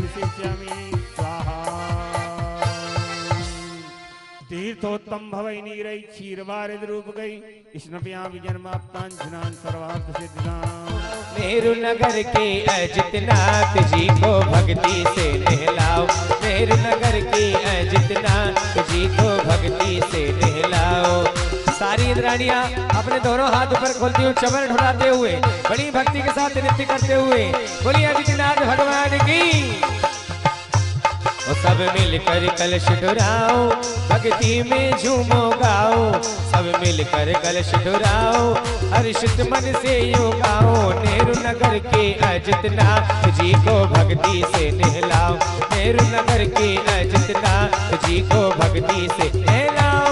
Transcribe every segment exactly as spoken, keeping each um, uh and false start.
अभिषेच्यामि स्वाहा। तीर्थोत्तम भवै नीरै क्षीरवारिद रूप गई स्नपयामि जन्माप्तांजनान सर्वार्थ सिद्धान। मेरु नगर के अजितनाथ जी को भक्ति से नहलाओ, मेरु नगर के अजितनाथ जी को भक्ति से नहलाओ। सारी इंद्राणियां अपने दोनों हाथ ऊपर खोलती हुई चमर ढुलाते हुए बड़ी भक्ति के साथ नृत्य करते हुए बोलिए अजितनाथ भगवान की। और सब मिलकर कलश ढुराओ, भक्ति में झूमो गाओ, सब मिलकर कलश ढुराओ, हर्षित मन से यूं गाओ। नेहरू नगर के अजितनाथ जी को भक्ति से नहलाओ, नेहरू नगर के अजितनाथ जी को भक्ति से नहलाओ।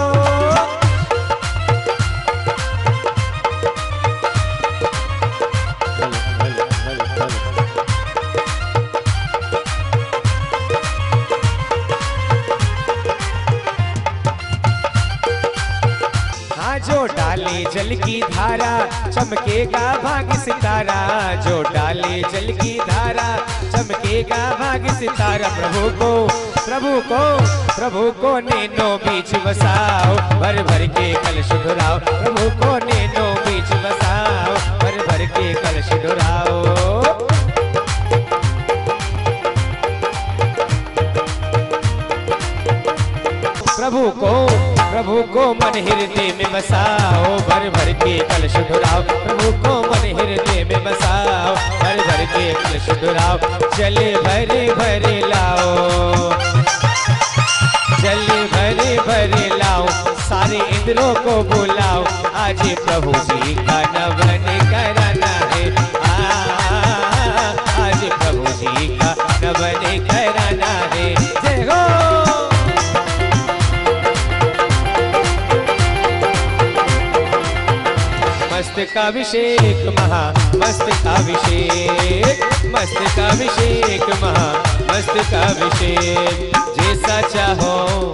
जो डाले जल की धारा चमकेगा भाग्य सितारा, जो डाले जल की धारा चमकेगा भाग्य सितारा। प्रभु को प्रभु को प्रभु को नैनो बीच बसाओ, भर भर के कलश ढुराओ, प्रभु को नैनो बीच बसाओ, भर भर के कलश ढुराओ। प्रभु को प्रभु को मन हृदय में बसाओ, भर भर के कलश ढुराओ, प्रभु को मन हृदय में बसाओ, भर भर के कलश ढुराओ। जल भरे भरे लाओ, जल भरे भरे लाओ, सारे इंद्रों को बुलाओ, आज प्रभु जी का नवन कराना है। आ, आज प्रभु जी का नवन कराना है। जय हो। मस्तकाभिषेक महा मस्तकाभिषेक, मस्तकाभिषेक महा मस्तकाभिषेक, जैसा चाहो।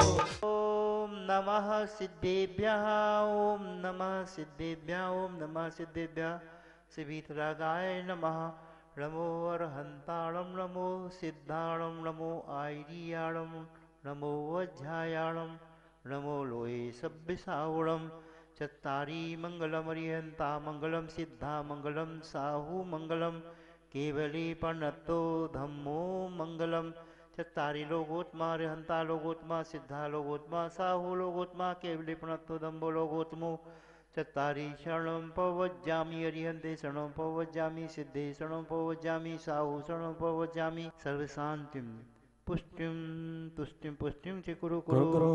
ओम नमः सिद्धेभ्यः, ओम नमः सिद्धेभ्यः, ओम नमः सिद्धेभ्यः। श्रीवीतरागाय नमः। नमो अरहंताणं, नमो सिद्धाणं, नमो आयर्याणं, नमो वज्रायाणं, नमो लोहे सभ्यसावणं। चत्तारी मंगलम अरिहंता मंगलम सिद्धा मंगलम साहू मंगलम केवली प्रणतो धम्मो मंगलम। चत्तारी लोगोत्मा अरिहंता लोगोत्मा सिद्धा लोगोत्मा साहू लोगोत्मा केवली प्रणतो धम्मो लोगोत्मो। चत्तारी शरणं पवज्जामि अरिहंते शरणं पवज्जामि सिद्धे शरणं पवज्जामि साहू शरणं पवज्जामि। सर्वशांतिं पुष्टिं तुष्टिं पुष्टिं च कुरु कुरु।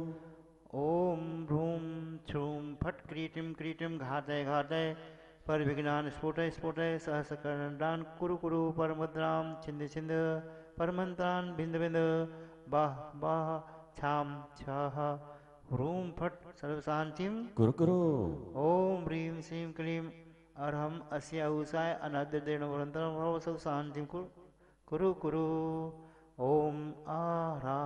ओम ह्रूम छ्रूम फट क्रीटिम क्रीटिम घातय घातय पर विज्ञान स्फोटय स्फोटय सहस्रकर्णदान कुरु कुरु परमद्राम छिंद छिंद परमंत्रान बिंद बिंद बाह बाह छाम छह ह्रूम फट सर्वशांतिम कुरु कुरु। ओम ह्रीम श्रीम क्लीम अरहम अस्य उषाय अनाद्य देण वरंतरम भव सर्वशांतिम कुरु कुरु। ओम आरा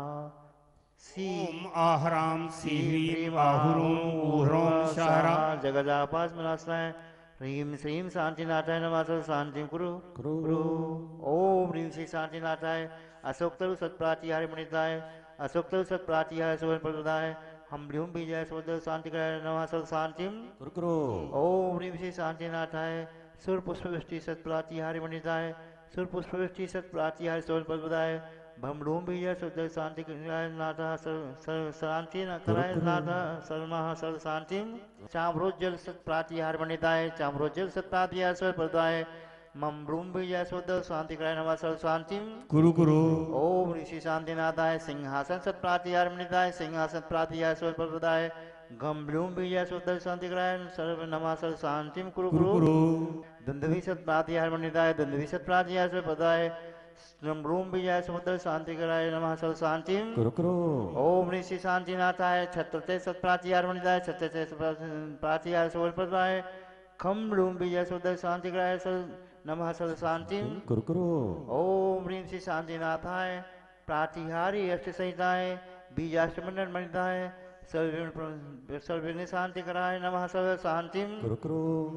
ओम आहराम सीह्रीम आहुरोम ऊहरोम शारा जगदापास मनास्नाय ह्रीम श्रीम शांतिनाथाय नमः शांति कुरु कुरु। ओम ह्रीम श्री शांतिनाथाय अशोकतरु सत्प्रातिहार मणिताय अशोकतरु सत्प्रातिहार सुवर्ण प्रदाय हम ह्रीम बीजय सोदर शांति कराय नमः शांति कुरु कुरु। ओम ह्रीम श्री शांतिनाथाय सुर पुष्पवृष्टि सत्प्रातिहार मणिताय सुर पुष्पवृष्टि सत्प्रातिहार सुवर्ण प्रदाय भमडूम बीजा सुदर शांति नाथा शांति न कराय नाथा सर्वमः सर्व शांति। चाम्रोज्जल सत प्रातिहार मणिताय चाम्रोज्जल सत प्रातिहार स्वर प्रदाय मम ब्रूम बीजा सुदर शांति कराय नमः सर्व शांति कुरु कुरु। ओम ऋषि शांतिनाथाय सिंहासन सत प्रातिहार मणिताय सिंहासन प्रातिहार स्वर प्रदाय गम ब्रूम बीजा सुदर शांति कराय सर्व नमः सर्व शांति कुरु कुरु। दंडवी सत प्रातिहार मणिताय दंडवी सत प्रातिहार स्वर प्रदाय रूम विजय समुद्र शांति कराय नमः सर्व शांति कुरु कुरु। ओम ऋषि शांतिनाथाय छत्रते सत प्रातिहार मणिताय छत्रते प्रातिहार सोल प्रदाय खम रूम विजय समुद्र शांति कराय नमः सर्व शांति कुरु कुरु। ओम ह्रीम श्री शांतिनाथाय प्रातिहारी अष्ट सहिताय बीजाष्टमंडल मणिताय सर्वविघ्न शांति कराय नमः सर्व शांति कुरु कुरु।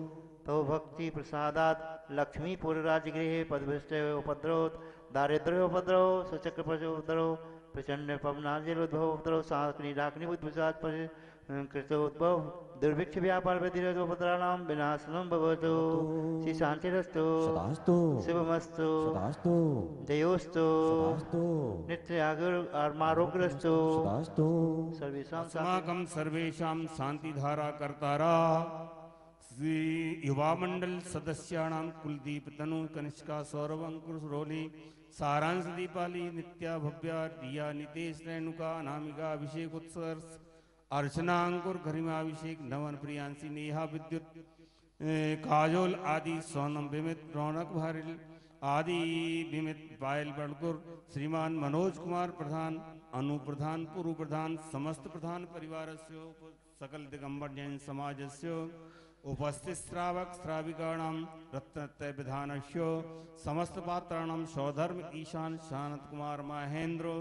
तो भक्ति प्रसादात लक्ष्मी पूर्वराजगृहे पदभ्रष्ट उपद्रव दारिद्र्योपद्रव सुचक्रपशोपद्रव प्रचंड पवनाजलोद्भव उपद्रव सांकनी डाकनी बुद्धिसात कृतोद्भव दुर्भिक्ष व्यापार वृद्धिरोपद्राणाम विनाशनम भवतु श्री शांतिरस्तु सदास्तु शिवमस्तु सदास्तु जयोस्तु सदास्तु नित्य आरोग्यस्तु सदास्तु सर्वेषां अस्माकं सर्वेषां शांतिधारा कर्तारा श्री युवा मंडल सदस्याणां कुलदीप तनु कनिष्का सौरभ अंकुर रोली सारांश दीपाली नित्या भव्या रिया नितेश रेणुका अनामिका अभिषेक उत्सर्ष अर्चना अंकुर गरिमा अभिषेक नवन प्रियांशी नेहा विद्युत ए, काजोल आदि सोनम विमित रौनक भारिल आदि विमित पायल बड़कुर श्रीमान मनोज कुमार प्रधान अनु प्रधान पूर्व प्रधान समस्त प्रधान परिवार सकल दिगंबर जैन समाज उपस्थित श्रावक श्राविकाणां रत्नत्रय विधानस्य समस्त पात्राणां सौधर्म ईशान शानत कुमार महेंद्र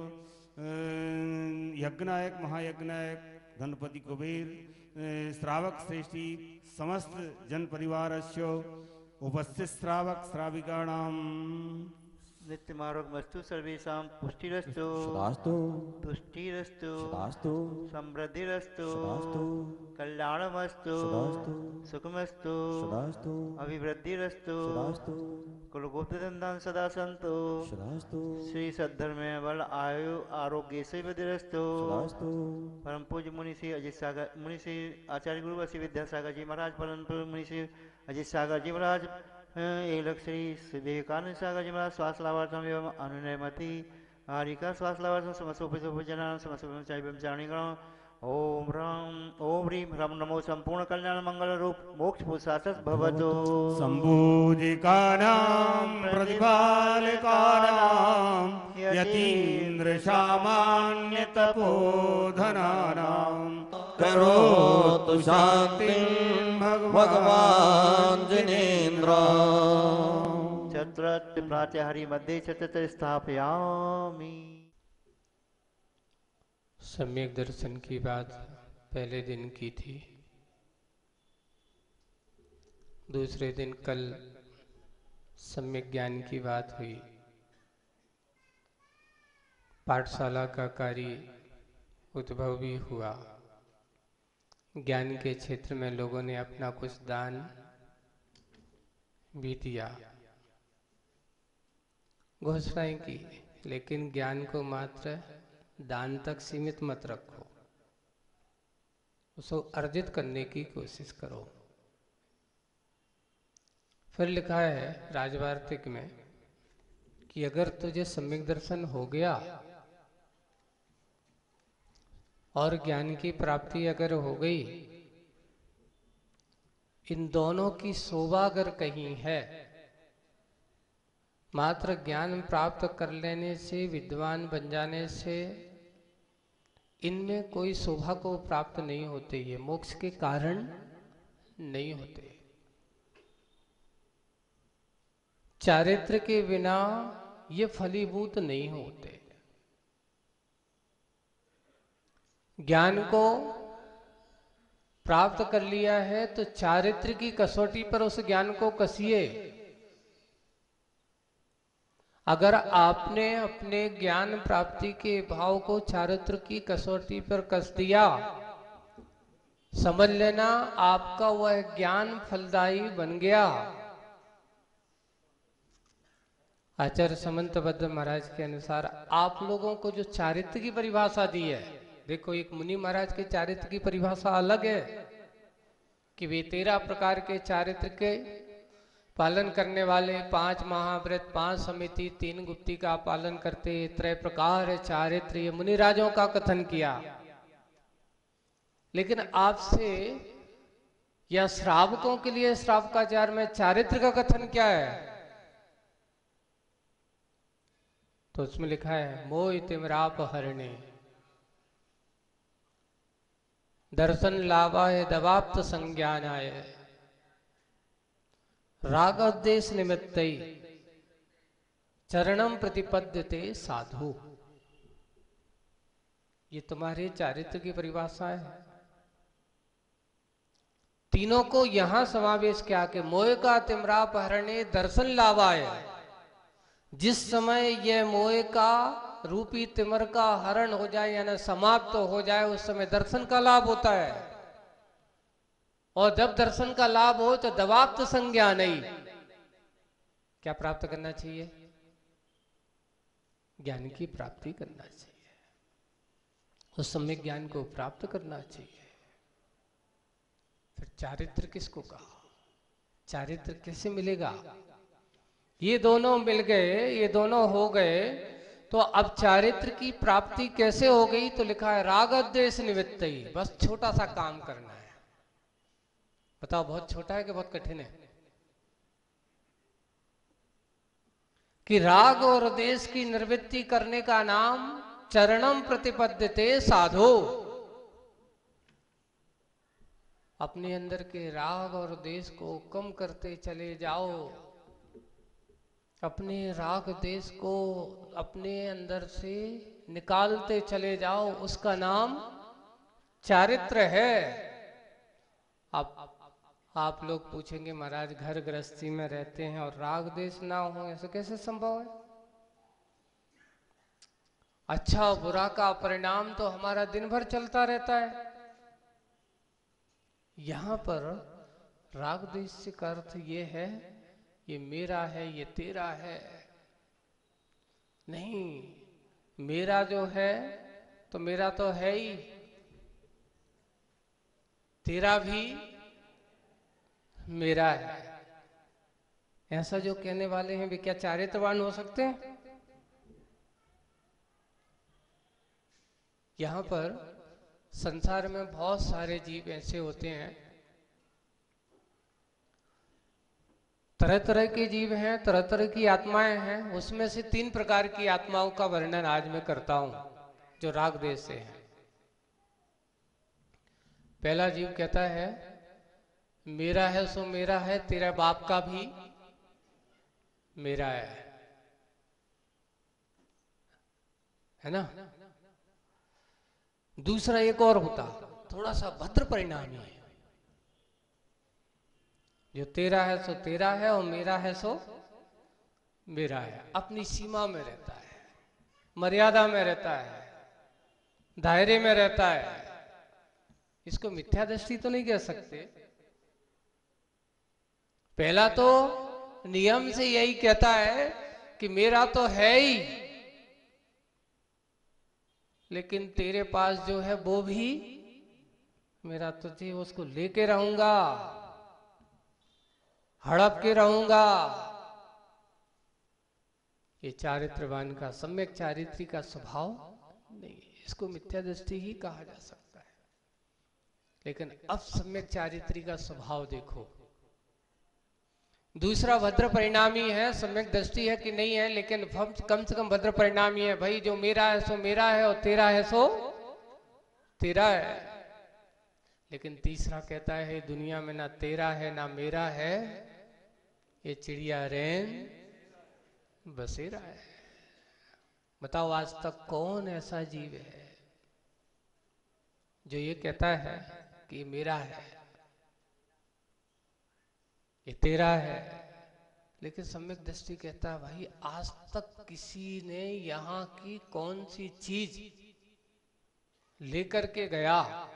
यज्ञनायक महायज्ञनायक गणपति कुबेर श्रावक श्रेष्ठी समस्त जन परिवारस्य उपस्थित श्रावक श्राविकाणां नित्यमारोग्यमस्तु सर्वेषां पुष्टिरस्तु सदास्तु तुष्टिरस्तु सदास्तु समृद्धिरस्तु सदास्तु कल्याणमस्तु सदास्तु सुखमस्तु सदास्तु अभिवृद्धिरस्तु सदास्तु कुलगुप्तदन्तान् सदा सन्तु सदास्तु श्री सद्धर्म बल आयु आरोग्य से वृद्धिरस्तु सदास्तु परम पूज्य मुनि श्री अजित सागर मुनि श्री आचार्य गुरु वसी विद्यासागर जी महाराज परम पूज्य मुनि श्री अजित सागर जी महाराज एक लक्ष श्री विवेकानंद सागर जी महाराज श्वास लाभार्थम एवं अनुनयमति आरिका श्वास लाभार्थम समस्तोपजनान समस्तचारिगण ओम राम ओम ह्रीं ह्रम नमो संपूर्ण कल्याण मंगल रूप मोक्ष पुरुषार्थ भवतु संबोधिकानां प्रतिपालकानां यतीन्द्र सामान्य तपोधनानां करोतु शान्तिं भगवान् जिनेन्द्र छत्र प्रात्यहारी मध्ये छत्र स्थापयामि। सम्यक दर्शन की बात पहले दिन की थी। दूसरे दिन कल सम्यक ज्ञान की बात हुई। पाठशाला का कार्य उद्भव भी हुआ। ज्ञान के क्षेत्र में लोगों ने अपना कुछ दान भी दिया, घोषणाएं की, लेकिन ज्ञान को मात्र दान तक सीमित मत रखो, उसको अर्जित करने की कोशिश करो। फिर लिखा है राजवार्तिक में कि अगर तुझे सम्यक दर्शन हो गया और ज्ञान की प्राप्ति अगर हो गई, इन दोनों की शोभा अगर कहीं है, मात्र ज्ञान प्राप्त कर लेने से, विद्वान बन जाने से इनमें कोई शोभा को प्राप्त नहीं होते, ये मोक्ष के कारण नहीं होते। चारित्र के बिना ये फलीभूत नहीं होते। ज्ञान को प्राप्त कर लिया है तो चारित्र की कसौटी पर उस ज्ञान को कसिए। अगर आपने अपने ज्ञान प्राप्ति के भाव को चारित्र की कसौटी पर कस दिया, समझ लेना आपका वह ज्ञान फलदायी बन गया। आचार्य समंतबद्ध महाराज के अनुसार आप लोगों को जो चारित्र की परिभाषा दी है, देखो एक मुनि महाराज के चारित्र की परिभाषा अलग है कि वे तेरह प्रकार के चारित्र के पालन करने वाले, पांच महाव्रत, पांच समिति, तीन गुप्ती का पालन करते, त्रय प्रकार चारित्र, ये मुनि राजों का कथन किया। लेकिन आपसे या श्रावकों के लिए श्रावकाचार में चारित्र का कथन क्या है? तो उसमें लिखा है मोह तिमराप हरणे दर्शन लाभाय दवाप्त संज्ञानाय रागोद्देश निमित्तै चरणम प्रतिपद्यते साधु। ये तुम्हारे चारित्र की परिभाषा है। तीनों को यहां समावेश किया कि मोह का तिमरापहरणे दर्शन लावाय। जिस समय यह मोह का रूपी तिमर का हरण हो जाए यानी समाप्त तो हो जाए, उस समय दर्शन का लाभ होता है। और जब दर्शन का लाभ हो तो दवाप्त संज्ञा नहीं, क्या प्राप्त करना चाहिए? ज्ञान की प्राप्ति करना चाहिए, उस समय ज्ञान को प्राप्त करना चाहिए। फिर चारित्र किसको कहा? चारित्र कैसे मिलेगा? ये दोनों मिल गए, ये दोनों हो गए, तो अब चारित्र की प्राप्ति कैसे हो गई? तो लिखा है राग द्वेष निवृत्त ही। बस छोटा सा काम करना है। बताओ बहुत छोटा है कि बहुत कठिन है? कि राग और द्वेष की निवृत्ति करने का नाम चरणम प्रतिपद्यते साधो। अपने अंदर के राग और द्वेष को कम करते चले जाओ। अपने राग द्वेष को अपने अंदर से निकालते चले जाओ, उसका नाम चारित्र है। अब आप लोग पूछेंगे महाराज घर गृहस्थी में रहते हैं और राग द्वेष ना हो, ऐसा कैसे संभव है? अच्छा बुरा का परिणाम तो हमारा दिन भर चलता रहता है। यहां पर राग द्वेष का अर्थ ये है ये मेरा है, ये तेरा है नहीं। मेरा जो है तो मेरा तो है ही, तेरा भी मेरा है। ऐसा जो कहने वाले हैं वे क्या चारित्रवान हो सकते हैं? यहां पर संसार में बहुत सारे जीव ऐसे होते हैं, तरह तरह के जीव हैं, तरह तरह की आत्माएं हैं। उसमें से तीन प्रकार की आत्माओं का वर्णन आज मैं करता हूं जो राग द्वेष से है। पहला जीव कहता है मेरा है सो मेरा है, तेरा बाप का भी मेरा है, है ना? दूसरा एक और होता, थोड़ा सा भद्र परिणामी है, जो तेरा है सो तेरा है और मेरा है सो मेरा है। अपनी सीमा में रहता है, मर्यादा में रहता है, दायरे में रहता है। इसको मिथ्या दृष्टि तो नहीं कह सकते। पहला तो नियम से यही कहता है कि मेरा तो है ही, लेकिन तेरे पास जो है वो भी मेरा, तुझे उसको लेके रहूंगा, हड़प के रहूंगा। ये चारित्रवान का, सम्यक चारित्री का स्वभाव नहीं है। इसको मिथ्या दृष्टि ही कहा जा सकता है। लेकिन अब सम्यक चारित्री का स्वभाव देखो। दूसरा भद्र परिणामी है, सम्यक दृष्टि है कि नहीं है, लेकिन कम से कम भद्र परिणामी है। भाई जो मेरा है सो मेरा है और तेरा है सो तेरा है। लेकिन तीसरा कहता है दुनिया में ना तेरा है ना मेरा है, ये चिड़िया रैन बसेरा है। बताओ आज तक कौन ऐसा जीव है जो ये कहता है कि ये मेरा है, ये तेरा है? लेकिन सम्यक दृष्टि कहता है भाई आज तक किसी ने यहां की कौन सी चीज लेकर के गया?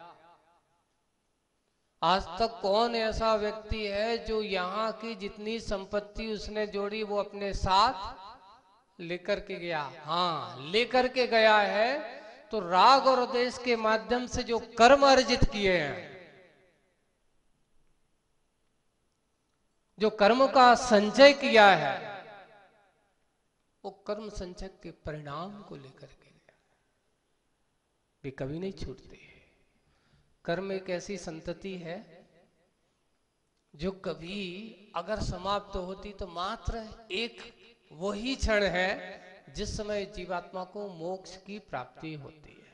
आज तक कौन ऐसा व्यक्ति है जो यहाँ की जितनी संपत्ति उसने जोड़ी वो अपने साथ लेकर के गया? हाँ लेकर के गया है। तो राग और द्वेष के माध्यम से जो कर्म अर्जित किए हैं, जो कर्म का संचय किया है, वो कर्म संचय के परिणाम को लेकर के वे कभी नहीं छूटते। कर्म एक ऐसी संतति है जो कभी अगर समाप्त होती तो मात्र एक वही क्षण है जिस समय जीवात्मा को मोक्ष की प्राप्ति होती है।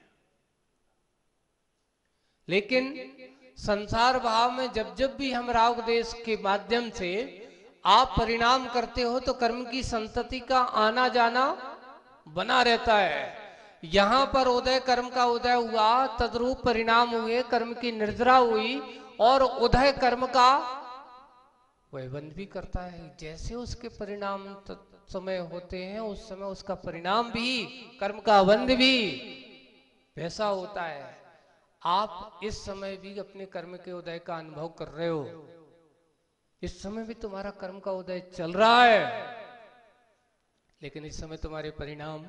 लेकिन संसार भाव में जब जब भी हम राग द्वेष के माध्यम से आप परिणाम करते हो तो कर्म की संतति का आना जाना बना रहता है। यहां पर उदय, कर्म का उदय हुआ, तद्रूप परिणाम हुए, कर्म की निर्जरा हुई और उदय कर्म का वह बंद भी करता है। जैसे उसके परिणाम समय होते हैं उस समय उसका परिणाम भी, कर्म का बंध भी वैसा होता है। आप इस समय भी अपने कर्म के उदय का अनुभव कर रहे हो, इस समय भी तुम्हारा कर्म का उदय चल रहा है, लेकिन इस समय तुम्हारे परिणाम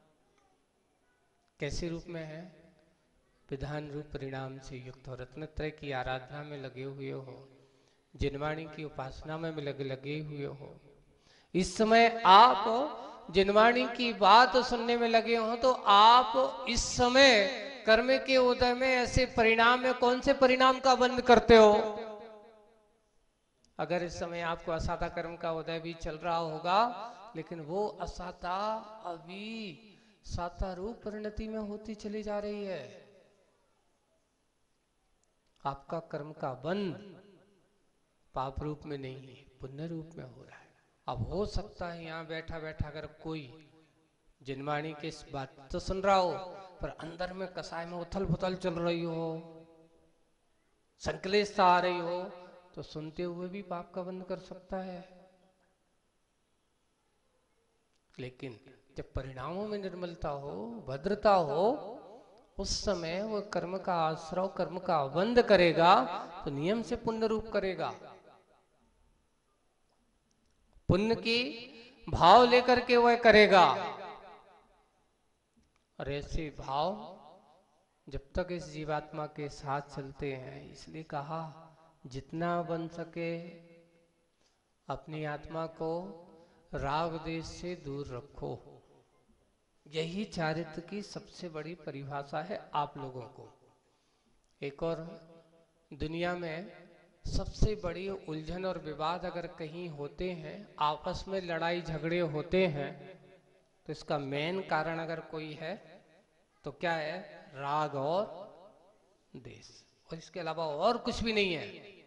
कैसे रूप में है? विधान रूप परिणाम से युक्त हो, रत्नत्रय की आराधना में लगे हुए हो, जिनवाणी की उपासना में लगे लगे हुए हो। इस समय आप जिनवाणी की बात सुनने में लगे हो तो आप इस समय कर्म के उदय में ऐसे परिणाम में कौन से परिणाम का बंध करते हो? अगर इस समय आपको असाता कर्म का उदय भी चल रहा होगा, लेकिन वो असाता अभी साता रूप परिणति में होती चली जा रही है। आपका कर्म का बंध पाप रूप में नहीं है, पुण्य रूप में हो रहा है। अब हो सकता है यहाँ बैठा बैठा अगर कोई जिनवाणी की इस बात तो सुन रहा हो, पर अंदर में कसाय में उथल पुथल चल रही हो, संकलेशता आ रही हो, तो सुनते हुए भी पाप का बंध कर सकता है। लेकिन जब परिणामों में निर्मलता हो, भद्रता हो, उस समय वो कर्म का आश्रव, कर्म का बंध करेगा तो नियम से पुण्य रूप करेगा। पुण्य की भाव लेकर के वह करेगा। और ऐसे भाव जब तक इस जीवात्मा के साथ चलते हैं, इसलिए कहा जितना बन सके अपनी आत्मा को राग देश से दूर रखो। यही चारित्र की सबसे बड़ी परिभाषा है आप लोगों को। एक और दुनिया में सबसे बड़ी उलझन और विवाद अगर कहीं होते हैं, आपस में लड़ाई झगड़े होते हैं, तो इसका मेन कारण अगर कोई है तो क्या है? राग और देश, और इसके अलावा और कुछ भी नहीं है।